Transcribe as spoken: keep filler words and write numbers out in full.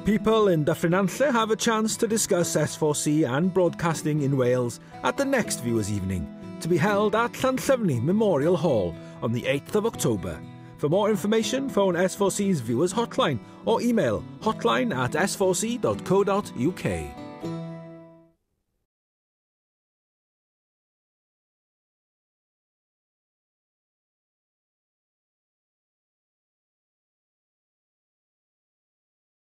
People in Dyffryn Nantlle have a chance to discuss S four C and broadcasting in Wales at the next Viewers' Evening, to be held at Llanllyfni Memorial Hall on the eighth of October. For more information, phone S four C's Viewers Hotline or email hotline at s four c dot co dot uk.